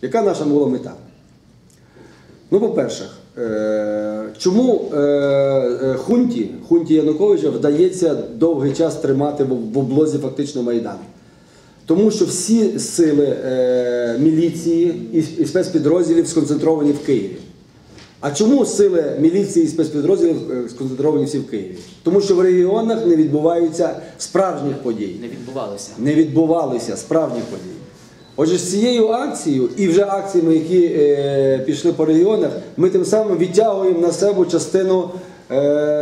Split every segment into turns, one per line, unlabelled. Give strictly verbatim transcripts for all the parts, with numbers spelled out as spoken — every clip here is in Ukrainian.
Яка наша була мета? Ну, по-перше, чому хунті, хунті Януковича вдається довгий час тримати в облозі фактично Майдан? Тому що всі сили міліції і спецпідрозділів сконцентровані в Києві. А чому сили міліції і спецпідрозділів сконцентровані всі в Києві? Тому що в регіонах не відбуваються справжніх подій.
Не відбувалися.
Не відбувалися справжніх подій. Отже, з цією акцією і вже акціями, які е, пішли по регіонах, ми тим самим відтягуємо на себе частину е,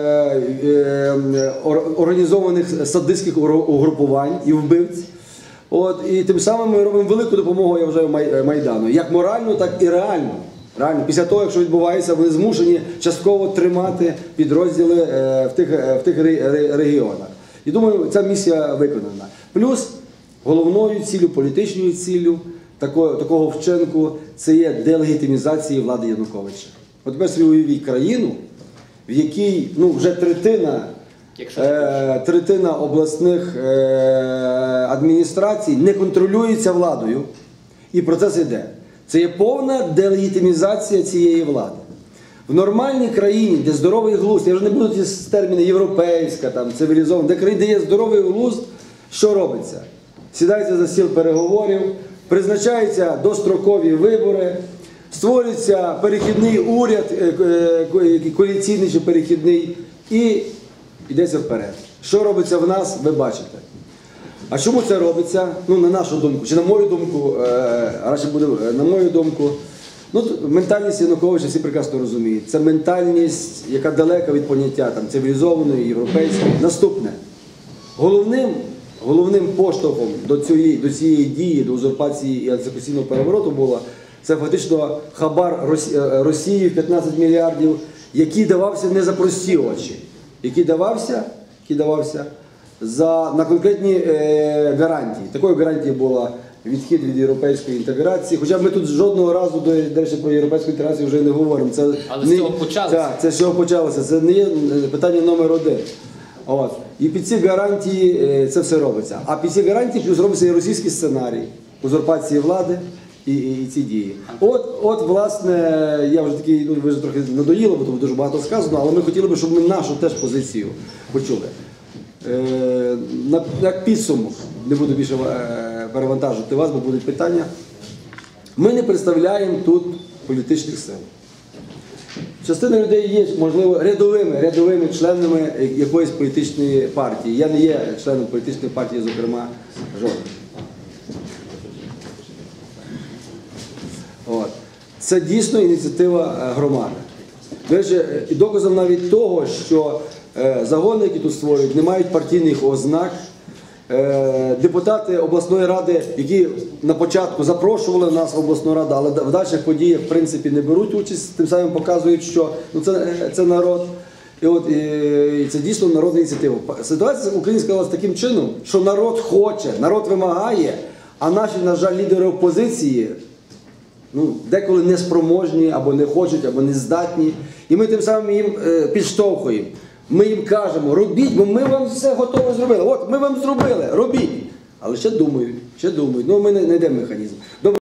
е, організованих садистських угрупувань і вбивць. От, і тим самим ми робимо велику допомогу, я вважаю, Майдану. Як моральну, так і реальну. Реально, після того, якщо відбувається, вони змушені частково тримати підрозділи е, в тих, е, в тих регіонах. І думаю, ця місія виконана. Плюс головною ціллю, політичною ціллю такого, такого вчинку – це є делегітимізація влади Януковича. От тепер собі уявіть країну, в якій ну, вже третина, е, третина обласних е, адміністрацій не контролюється владою, і процес йде. Це є повна делегітимізація цієї влади. В нормальній країні, де здоровий глузд, я вже не буду ці терміни європейська, там, цивілізована, де країна, де є здоровий глузд, що робиться? Сідається за стіл переговорів, призначаються дострокові вибори, створюється перехідний уряд, коаліційний чи перехідний, і йдеться вперед. Що робиться в нас, ви бачите. А чому це робиться? Ну, на нашу думку, чи на мою думку, радше буде, на мою думку, ну, ментальність Януковича всі прекрасно розуміють. Це ментальність, яка далека від поняття там, цивілізованої, європейської. Наступне. Головним, головним поштовхом до цієї, до цієї дії, до узурпації і антиконституційного перевороту було, це фактично хабар Росії в п'ятнадцять мільярдів, який давався не за прості очі. Який давався, який давався за, на конкретні е, гарантії. Такою гарантією була відхід від європейської інтеграції. Хоча ми тут жодного разу, до речі, про європейську інтеграцію вже не говоримо. Це
Але
не,
з цього почалося.
Так, це з цього почалося. Це не є питання номер один. От. І під ці гарантії е, це все робиться. А під ці гарантії плюс робиться і російський сценарій узурпації влади і, і, і ці дії. От, от, власне, я вже такий, ну, ви вже трохи надоїло, бо тому дуже багато сказано, але ми хотіли б, щоб ми нашу теж позицію почули. Е, на, як підсумок, не буду більше е, перевантажувати вас, бо будуть питання. Ми не представляємо тут політичних сил. Частина людей є, можливо, рядовими, рядовими членами якоїсь політичної партії. Я не є членом політичної партії, зокрема, жодної. От. Це дійсно ініціатива громади. До речі, і доказом навіть того, що загони, які тут створюють, не мають партійних ознак. Депутати обласної ради, які на початку запрошували нас в обласну раду, але в дальших подіях, в принципі, не беруть участь, тим самим показують, що ну, це, це народ. І, от, і, і це дійсно народна ініціатива. Ситуація українська влада таким чином, що народ хоче, народ вимагає, а наші, на жаль, лідери опозиції ну, деколи неспроможні, або не хочуть, або не здатні. І ми тим самим їм е, підштовхуємо. Ми їм кажемо, робіть, бо ми вам все готове зробили. От, ми вам зробили, робіть. Але ще думають, ще думають. Ну, ми не знайдемо механізм. Добре.